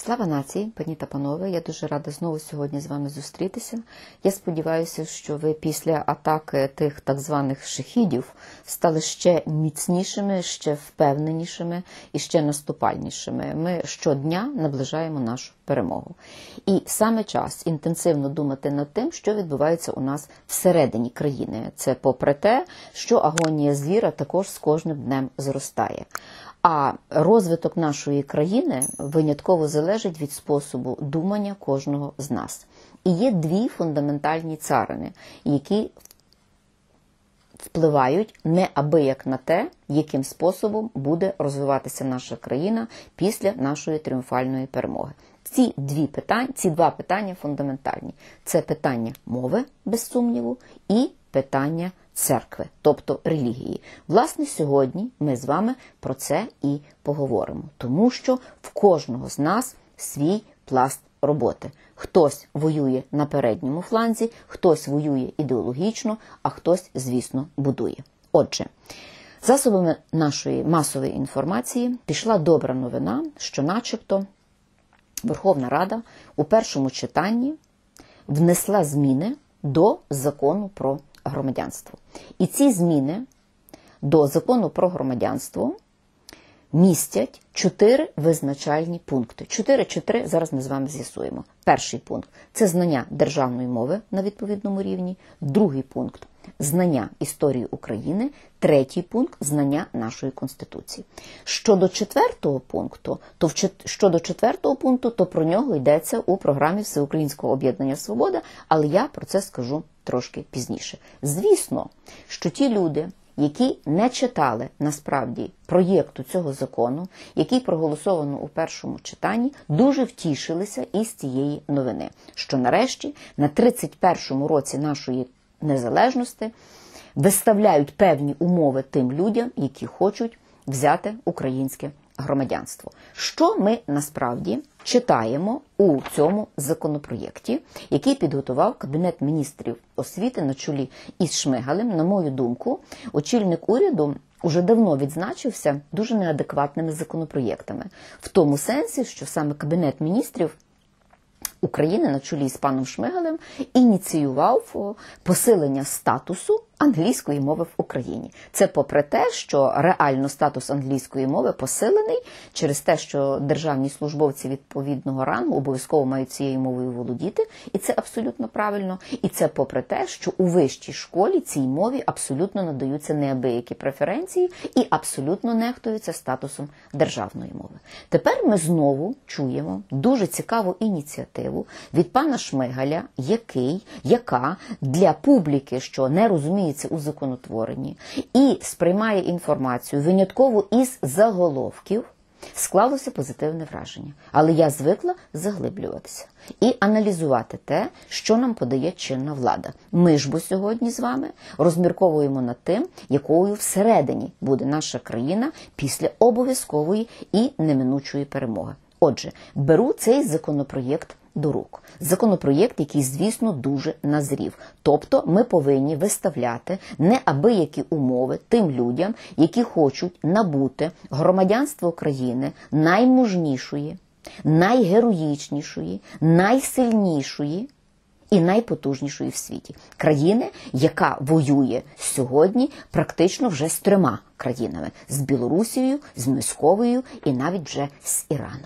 Слава нації, пані та панове, я дуже рада знову сьогодні з вами зустрітися. Я сподіваюся, що ви після атаки тих так званих шахідів стали ще міцнішими, ще впевненішими і ще наступальнішими. Ми щодня наближаємо нашу перемогу. І саме час інтенсивно думати над тим, що відбувається у нас всередині країни. Це попри те, що агонія звіра також з кожним днем зростає. А розвиток нашої країни винятково залежить від способу думання кожного з нас. І є дві фундаментальні царини, які впливають неабияк на те, яким способом буде розвиватися наша країна після нашої тріумфальної перемоги. Ці два питання фундаментальні. Це питання мови, без сумніву, і питання церкви, тобто релігії. Власне, сьогодні ми з вами про це і поговоримо, тому що в кожного з нас свій пласт роботи. Хтось воює на передньому фланзі, хтось воює ідеологічно, а хтось, звісно, будує. Отже, засобами нашої масової інформації пішла добра новина, що начебто Верховна Рада у першому читанні внесла зміни до Закону про громадянство. І ці зміни до Закону про громадянство містять 4 визначальні пункти. 4 зараз ми з вами з'ясуємо. Перший пункт – це знання державної мови на відповідному рівні. Другий пункт – знання історії України. Третій пункт – знання нашої Конституції. Щодо четвертого пункту, то про нього йдеться у програмі Всеукраїнського об'єднання «Свобода», але я про це скажу трошки пізніше. Звісно, що ті люди, які не читали, насправді, проєкту цього закону, який проголосовано у першому читанні, дуже втішилися із цієї новини, що нарешті на 31-му році нашої незалежності виставляють певні умови тим людям, які хочуть взяти українське громадянство. Що ми насправді читаємо у цьому законопроєкті, який підготував Кабінет міністрів освіти на чолі із Шмигалем? На мою думку, очільник уряду уже давно відзначився дуже неадекватними законопроєктами. В тому сенсі, що саме Кабінет міністрів України на чолі з паном Шмигалем ініціював посилення статусу англійської мови в Україні. Це попри те, що реально статус англійської мови посилений через те, що державні службовці відповідного рангу обов'язково мають цією мовою володіти, і це абсолютно правильно. І це попри те, що у вищій школі цій мові абсолютно надаються неабиякі преференції і абсолютно нехтуються статусом державної мови. Тепер ми знову чуємо дуже цікаву ініціативу від пана Шмигаля, яка для публіки, що не розуміється у законотворенні і сприймає інформацію винятково із заголовків, склалося позитивне враження. Але я звикла заглиблюватися і аналізувати те, що нам подає чинна влада. Ми ж бо сьогодні з вами розмірковуємо над тим, якою всередині буде наша країна після обов'язкової і неминучої перемоги. Отже, беру цей законопроєкт до рук. Законопроєкт, який, звісно, дуже назрів. Тобто ми повинні виставляти неабиякі умови тим людям, які хочуть набути громадянство країни наймужнішої, найгероїчнішої, найсильнішої і найпотужнішої в світі. Країни, яка воює сьогодні практично вже з 3 країнами. З Білорусією, з Московією і навіть вже з Іраном.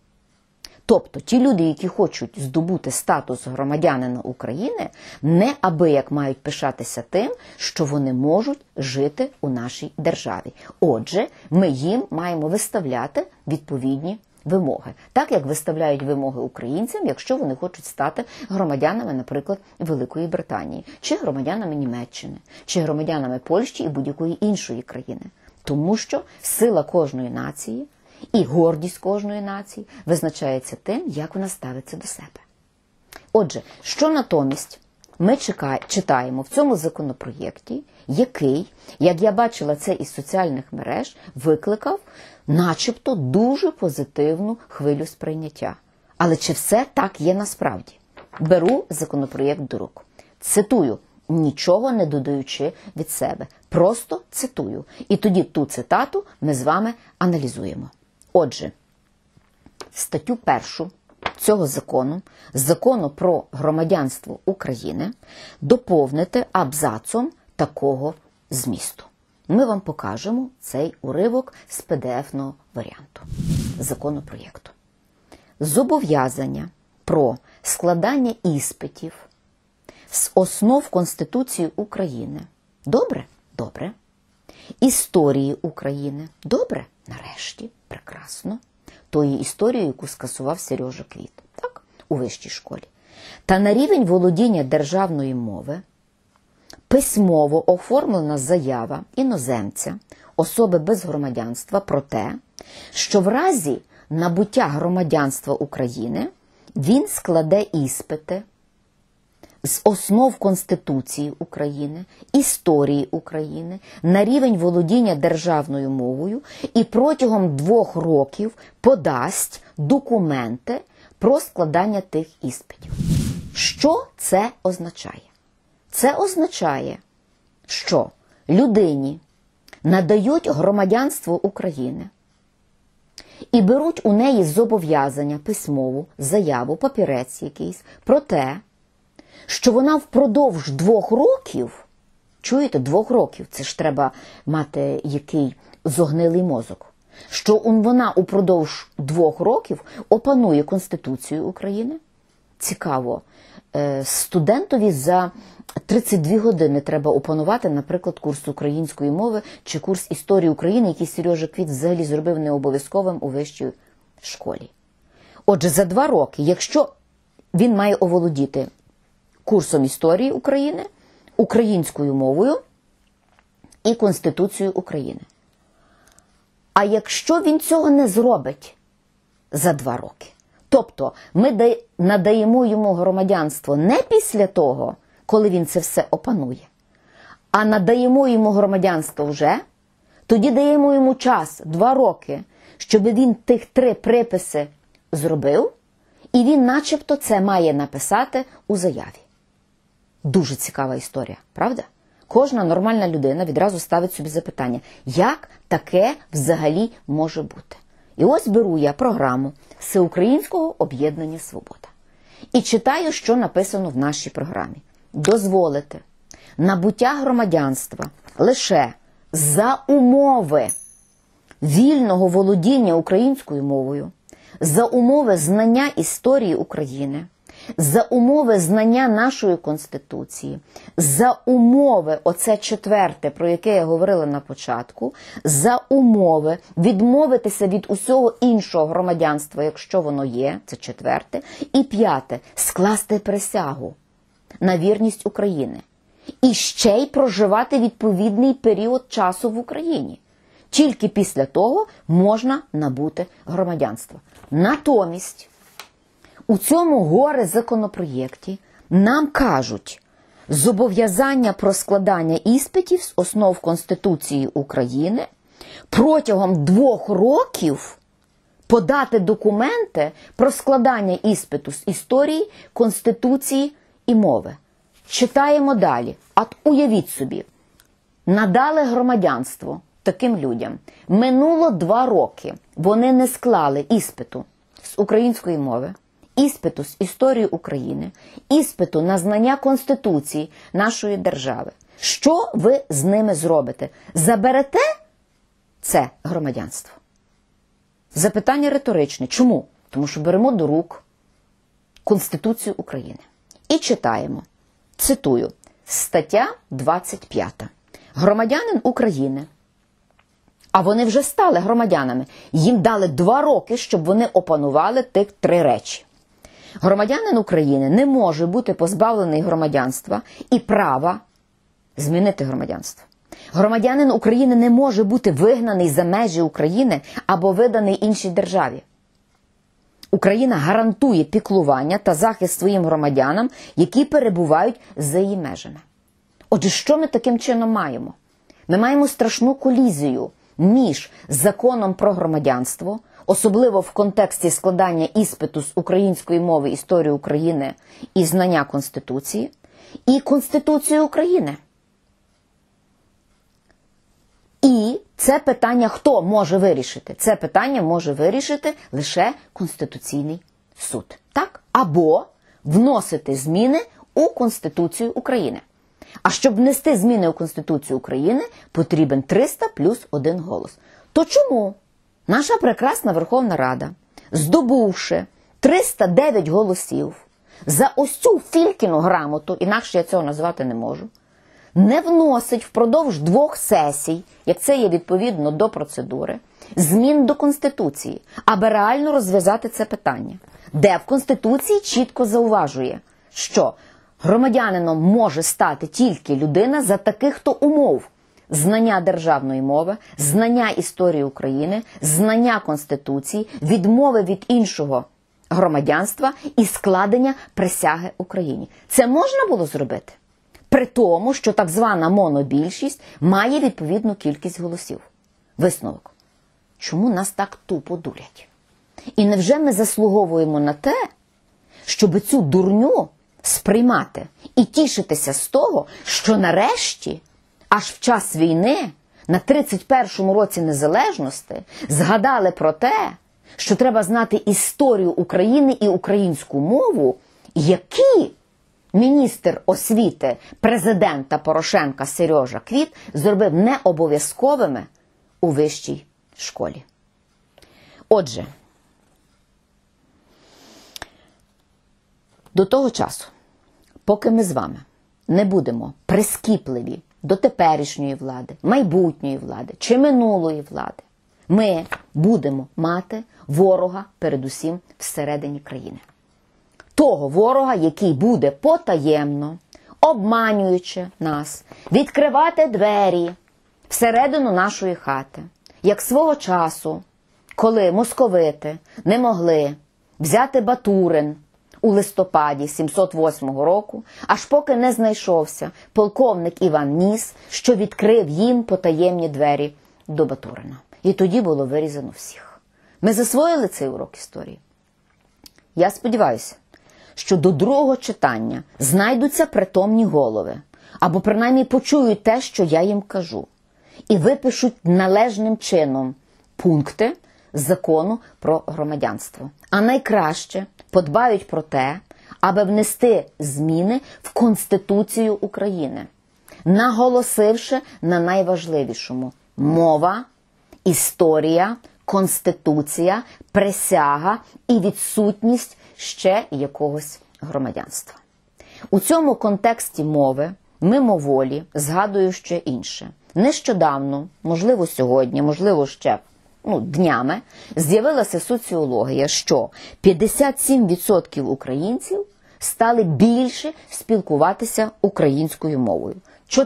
Тобто ті люди, які хочуть здобути статус громадянина України, неабияк мають пишатися тим, що вони можуть жити у нашій державі. Отже, ми їм маємо виставляти відповідні вимоги. Так, як виставляють вимоги українцям, якщо вони хочуть стати громадянами, наприклад, Великої Британії, чи громадянами Німеччини, чи громадянами Польщі і будь-якої іншої країни. Тому що сила кожної нації і гордість кожної нації визначається тим, як вона ставиться до себе. Отже, що натомість ми читаємо в цьому законопроєкті, який, як я бачила це із соціальних мереж, викликав начебто дуже позитивну хвилю сприйняття. Але чи все так є насправді? Беру законопроєкт до рук. Цитую, нічого не додаючи від себе. Просто цитую. І тоді ту цитату ми з вами аналізуємо. Отже, статтю 1 цього закону, закону про громадянство України, доповнити абзацом такого змісту. Ми вам покажемо цей уривок з PDF-ного варіанту законопроєкту. Зобов'язання про складання іспитів з основ Конституції України. Добре? Добре. Історії України. Добре? Нарешті. Прекрасно. Тої історії, яку скасував Сережа Квіт. Так? У вищій школі. Та на рівень володіння державної мови письмово оформлена заява іноземця, особи без громадянства про те, що в разі набуття громадянства України він складе іспити з основ Конституції України, історії України на рівень володіння державною мовою і протягом 2 років подасть документи про складання тих іспитів. Що це означає? Це означає, що людині надають громадянство України і беруть у неї зобов'язання, письмову, заяву, папірець якийсь, про те, що вона впродовж 2 років, чуєте, 2 років, це ж треба мати який зогнилий мозок, що вона упродовж 2 років опанує Конституцію України. Цікаво, студентові за 32 години треба опанувати, наприклад, курс української мови чи курс історії України, який Сережа Квіт взагалі зробив необов'язковим у вищій школі. Отже, за 2 роки, якщо він має оволодіти курсом історії України, українською мовою і Конституцією України. А якщо він цього не зробить за 2 роки, тобто ми надаємо йому громадянство не після того, коли він це все опанує, а надаємо йому громадянство вже, тоді даємо йому час 2 роки, щоб він тих 3 приписи зробив, і він начебто це має написати у заяві. Дуже цікава історія, правда? Кожна нормальна людина відразу ставить собі запитання, як таке взагалі може бути? І ось беру я програму Всеукраїнського об'єднання «Свобода» і читаю, що написано в нашій програмі. Дозволити набуття громадянства лише за умови вільного володіння українською мовою, за умови знання історії України, за умови знання нашої Конституції, за умови, оце 4-те, про яке я говорила на початку, за умови відмовитися від усього іншого громадянства, якщо воно є, це 4-те, і 5-те, скласти присягу на вірність України. І ще й проживати відповідний період часу в Україні. Тільки після того можна набути громадянство. Натомість, у цьому горе-законопроєкті нам кажуть, зобов'язання про складання іспитів з основ Конституції України протягом 2 років подати документи про складання іспиту з історії, Конституції і мови. Читаємо далі. От уявіть собі, надали громадянство таким людям. Минуло 2 роки, вони не склали іспиту з української мови, іспиту з історії України, іспиту на знання Конституції нашої держави. Що ви з ними зробите? Заберете це громадянство? Запитання риторичне. Чому? Тому що беремо до рук Конституцію України. І читаємо. Цитую. Стаття 25. Громадянин України, а вони вже стали громадянами, їм дали 2 роки, щоб вони опанували тих 3 речі. Громадянин України не може бути позбавлений громадянства і права змінити громадянство. Громадянин України не може бути вигнаний за межі України або виданий іншій державі. Україна гарантує піклування та захист своїм громадянам, які перебувають за її межами. Отже, що ми таким чином маємо? Ми маємо страшну колізію між законом про громадянство, особливо в контексті складання іспиту з української мови, історії України і знання Конституції, і Конституцією України. І це питання хто може вирішити? Це питання може вирішити лише Конституційний суд. Так? Або вносити зміни у Конституцію України. А щоб внести зміни у Конституцію України, потрібен 300 плюс 1 голос. То чому наша прекрасна Верховна Рада, здобувши 309 голосів за ось цю Филькіну грамоту, інакше я цього назвати не можу, не вносить впродовж 2 сесій, як це є відповідно до процедури, змін до Конституції, аби реально розв'язати це питання, де в Конституції чітко зауважує, що громадянином може стати тільки людина за таких-то умов: знання державної мови, знання історії України, знання Конституції, відмови від іншого громадянства і складення присяги Україні. Це можна було зробити? При тому, що так звана монобільшість має відповідну кількість голосів. Висновок. Чому нас так тупо дурять? І невже ми заслуговуємо на те, щоб цю дурню сприймати і тішитися з того, що нарешті, аж в час війни, на 31-му році незалежності, згадали про те, що треба знати історію України і українську мову, які міністр освіти президента Порошенка Сережа Квіт зробив необов'язковими у вищій школі. Отже, до того часу, поки ми з вами не будемо прискіпливі до теперішньої влади, майбутньої влади чи минулої влади, ми будемо мати ворога передусім всередині країни. Того ворога, який буде потаємно, обманюючи нас, відкривати двері всередину нашої хати, як свого часу, коли московити не могли взяти Батурин у листопаді 708 року, аж поки не знайшовся полковник Іван Ніс, що відкрив їм потаємні двері до Батурина. І тоді було вирізано всіх. Ми засвоїли цей урок історії? Я сподіваюся, що до другого читання знайдуться притомні голови, або принаймні почують те, що я їм кажу, і випишуть належним чином пункти закону про громадянство. А найкраще подбають про те, аби внести зміни в Конституцію України, наголосивши на найважливішому – мова, історія, Конституція, присяга і відсутність ще якогось громадянства. У цьому контексті мови, мимоволі, згадую ще інше. Нещодавно, можливо сьогодні, можливо ще днями, з'явилася соціологія, що 57% українців стали більше спілкуватися українською мовою.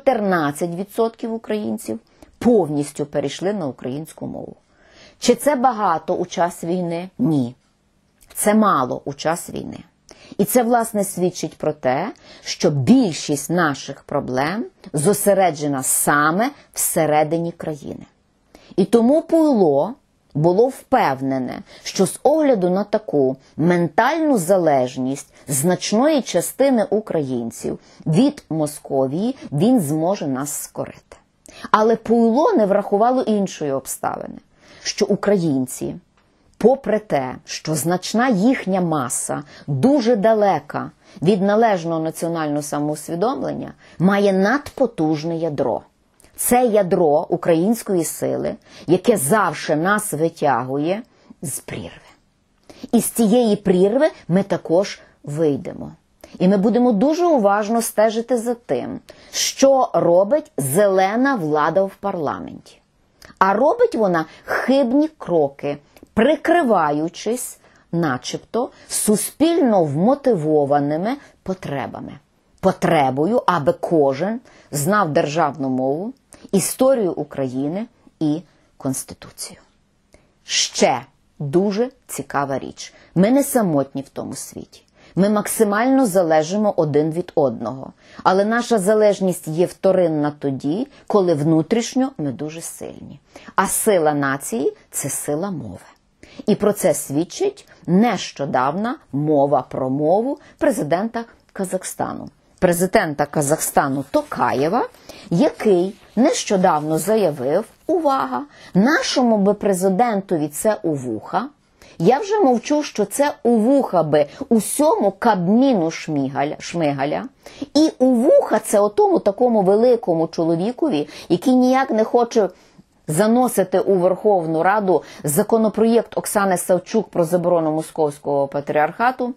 14% українців повністю перейшли на українську мову. Чи це багато у час війни? Ні. Це мало у час війни. І це, власне, свідчить про те, що більшість наших проблем зосереджена саме всередині країни. І тому Пуйло було впевнене, що з огляду на таку ментальну залежність значної частини українців від Московії він зможе нас скорити. Але Пуйло не врахувало іншої обставини, що українці, попри те, що значна їхня маса дуже далека від належного національного самоусвідомлення, має надпотужне ядро. Це ядро української сили, яке завжди нас витягує з прірви. І з цієї прірви ми також вийдемо. І ми будемо дуже уважно стежити за тим, що робить зелена влада в парламенті. А робить вона хибні кроки, прикриваючись начебто суспільно вмотивованими потребами. Потребою, аби кожен знав державну мову, історію України і Конституцію. Ще дуже цікава річ. Ми не самотні в тому світі. Ми максимально залежимо один від одного. Але наша залежність є вторинна тоді, коли внутрішньо ми дуже сильні. А сила нації – це сила мови. І про це свідчить нещодавна мова про мову президента Казахстану. президента Казахстану Токаєва, який нещодавно заявив, увага, нашому би президентові це у вуха. Я вже мовчу, що це у вуха би усьому Кабміну Шмигаля. І у вуха це отому такому великому чоловікові, який ніяк не хоче заносити у Верховну Раду законопроєкт Оксани Савчук про заборону Московського патріархату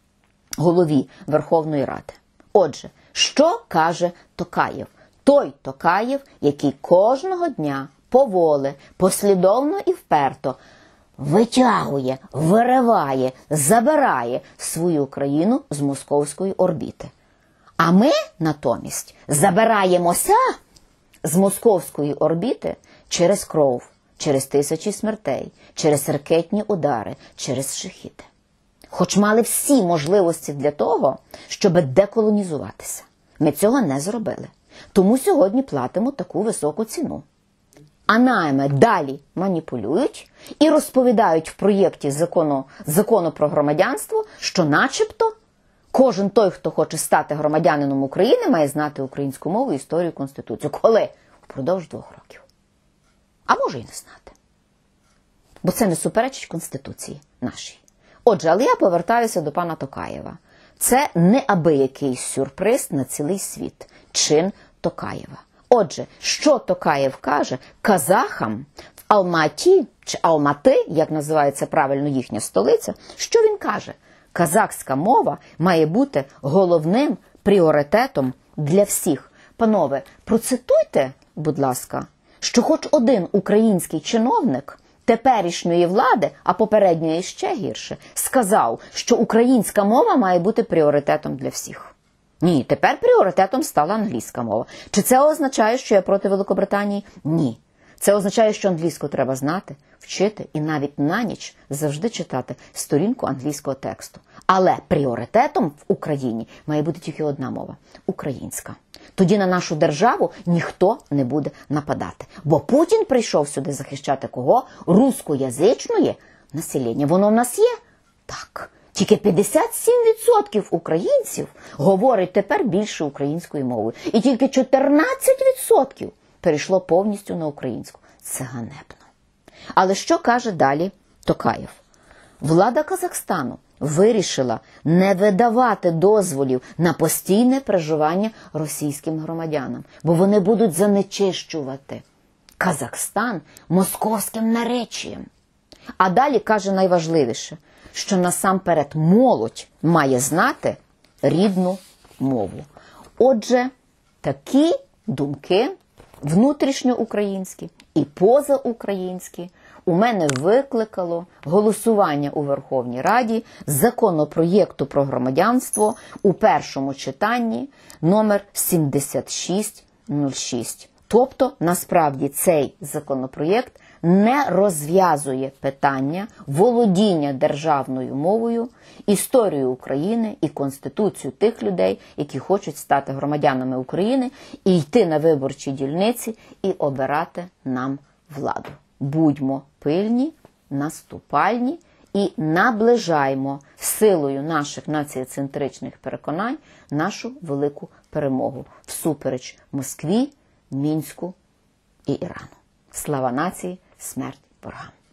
голові Верховної Ради. Отже, що каже Токаєв? Той Токаєв, який кожного дня поволі, послідовно і вперто витягує, вириває, забирає свою країну з московської орбіти. А ми, натомість, забираємося з московської орбіти через кров, через тисячі смертей, через ракетні удари, через шахіди. Хоч мали всі можливості для того, щоб деколонізуватися. Ми цього не зробили. Тому сьогодні платимо таку високу ціну. А нами далі маніпулюють і розповідають в проєкті закону про громадянство, що начебто кожен той, хто хоче стати громадянином України, має знати українську мову, історію, конституцію. Коли? Впродовж 2 років. А може і не знати. Бо це не суперечить Конституції нашій. Отже, але я повертаюся до пана Токаєва. Це неабиякий сюрприз на цілий світ. Чин Токаєва. Отже, що Токаєв каже казахам в Алматі, чи Алмати, як називається правильно їхня столиця, що він каже? Казахська мова має бути головним пріоритетом для всіх. Панове, процитуйте, будь ласка, що хоч один український чиновник теперішньої влади, а попередньої ще гірше, сказав, що українська мова має бути пріоритетом для всіх. Ні, тепер пріоритетом стала англійська мова. Чи це означає, що я проти Великобританії? Ні. Це означає, що англійську треба знати, вчити і навіть на ніч завжди читати сторінку англійського тексту. Але пріоритетом в Україні має бути тільки одна мова – українська. Тоді на нашу державу ніхто не буде нападати. Бо Путін прийшов сюди захищати кого? Рускоязичне населення. Воно в нас є? Так. Тільки 57% українців говорять тепер більше українською мовою. І тільки 14% перейшло повністю на українську. Це ганебно. Але що каже далі Токаєв? Влада Казахстану вирішила не видавати дозволів на постійне проживання російським громадянам, бо вони будуть занечищувати Казахстан московським наречієм. А далі каже найважливіше, що насамперед молодь має знати рідну мову. Отже, такі думки внутрішньоукраїнські і позаукраїнські у мене викликало голосування у Верховній Раді законопроєкту про громадянство у першому читанні номер 7606. Тобто, насправді, цей законопроєкт не розв'язує питання володіння державною мовою, історію України і Конституцію тих людей, які хочуть стати громадянами України і йти на виборчі дільниці і обирати нам владу. Будьмо пильні, наступальні і наближаємо силою наших націоцентричних переконань нашу велику перемогу всупереч Москві, Мінську і Ірану. Слава нації, смерть ворогам!